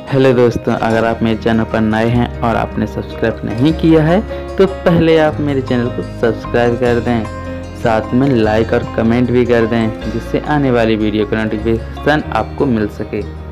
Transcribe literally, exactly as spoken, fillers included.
Hello दोस्तों, अगर आप मेरे चैनल पर नए हैं और आपने सब्सक्राइब नहीं किया है तो पहले आप मेरे चैनल को सब्सक्राइब कर दें, साथ में लाइक और कमेंट भी कर दें जिससे आने वाली वीडियो का नोटिफिकेशन आपको मिल सके।